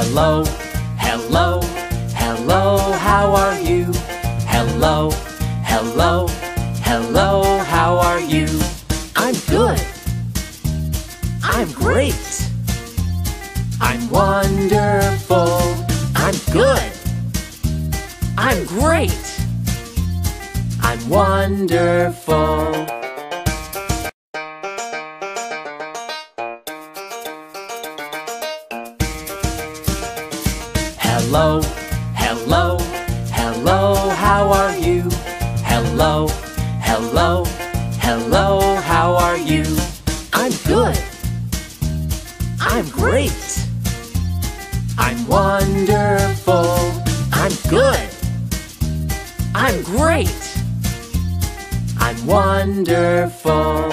Hello, hello, hello, how are you? Hello, hello, hello, how are you? I'm good. I'm great. I'm wonderful. I'm good. I'm great. I'm wonderful. Hello, hello, hello, how are you? Hello, hello, hello, how are you? I'm good. I'm great. I'm wonderful. I'm good. I'm great. I'm wonderful.